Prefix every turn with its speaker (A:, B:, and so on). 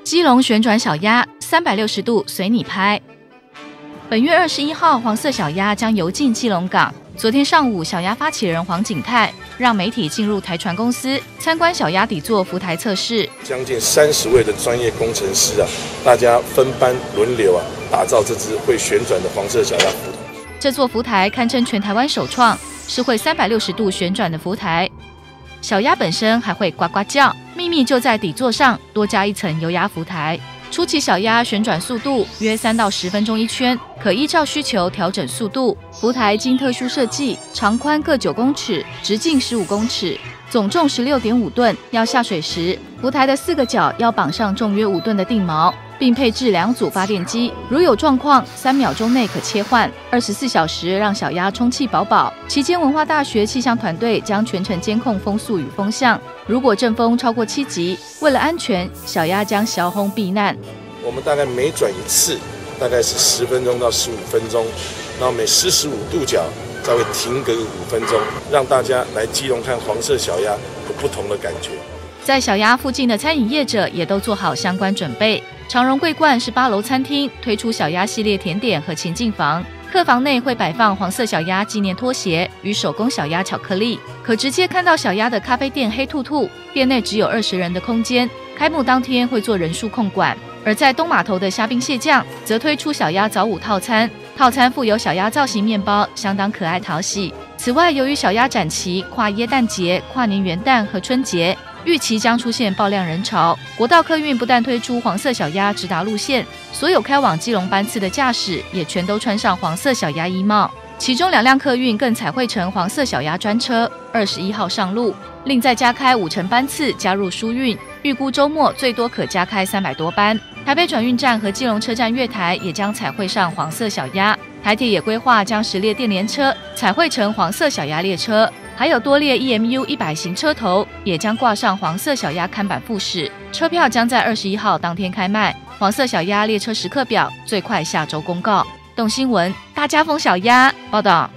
A: 基隆旋转小鸭360度随你拍。本月21号，黄色小鸭将游进基隆港。昨天上午，小鸭发起人黄景泰让媒体进入台船公司参观小鸭底座浮台测试。
B: 将近30位的专业工程师大家分班轮流打造这只会旋转的黄色小鸭浮台。
A: 这座浮台堪称全台湾首创，是会360度旋转的浮台。小鸭本身还会呱呱叫，秘密就在底座上多加一层油压浮台。初期小鸭旋转速度约3到10分钟一圈，可依照需求调整速度。浮台经特殊设计，长宽各9公尺，直径15公尺，总重16.5吨。要下水时，浮台的4个角要绑上重约5吨的定锚，并配置2组发电机，如有状况3秒钟内可切换，24小时让小鸭充气饱饱。期间，文化大学气象团队将全程监控风速与风向，如果阵风超过7级，为了安全，小鸭将小轰避难。
B: 我们大概每转一次，大概是10分钟到15分钟，然后每45度角再会停格5分钟，让大家来基隆看黄色小鸭有不同的感觉。
A: 在小鸭附近的餐饮业者也都做好相关准备。长荣桂冠是8楼餐厅推出小鸭系列甜点和情境房，客房内会摆放黄色小鸭纪念拖鞋与手工小鸭巧克力，可直接看到小鸭的咖啡店黑兔兔，店内只有20人的空间，开幕当天会做人数控管。而在东码头的虾兵蟹将则推出小鸭早午套餐，套餐附有小鸭造型面包，相当可爱讨喜。此外，由于小鸭展期跨耶诞节、跨年元旦和春节，预期将出现爆量人潮。国道客运不但推出黄色小鸭直达路线，所有开往基隆班次的驾驶也全都穿上黄色小鸭衣帽。其中2辆客运更彩绘成黄色小鸭专车，21号上路，另再加开5成班次加入疏运，预估周末最多可加开300多班。台北转运站和基隆车站月台也将彩绘上黄色小鸭，台铁也规划将10列电联车彩绘成黄色小鸭列车，还有多列 EMU 100型车头也将挂上黄色小鸭看板复驶。车票将在21号当天开卖，黄色小鸭列车时刻表最快下周公告。动新闻大家疯小鸭报道。